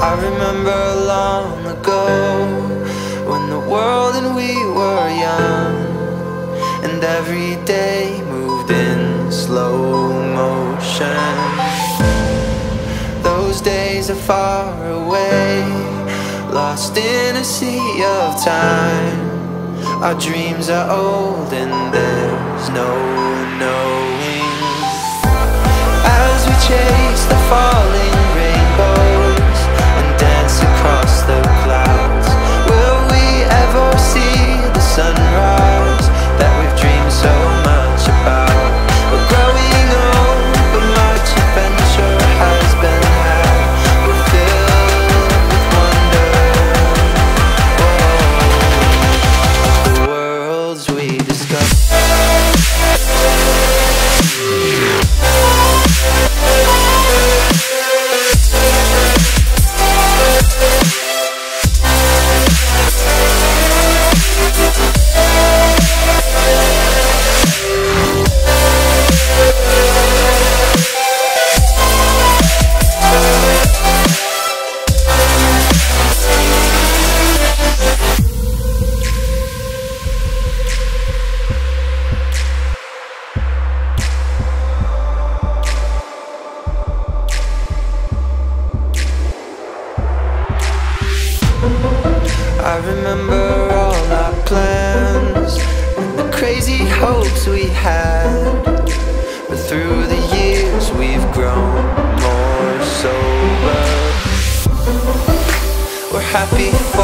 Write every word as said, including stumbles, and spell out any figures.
I remember long ago when the world and we were young, and every day moved in slow motion. Those days are far away, lost in a sea of time. Our dreams are old and there's no knowing. As we chase the falling rainbows and dance across the clouds, will we ever see the sunrise that we've dreamed so much about? We're growing old, but much adventure has been had. We're filled with wonder, oh, the worlds we discover. I remember all our plans and the crazy hopes we had, but through the years we've grown more sober. We're happy for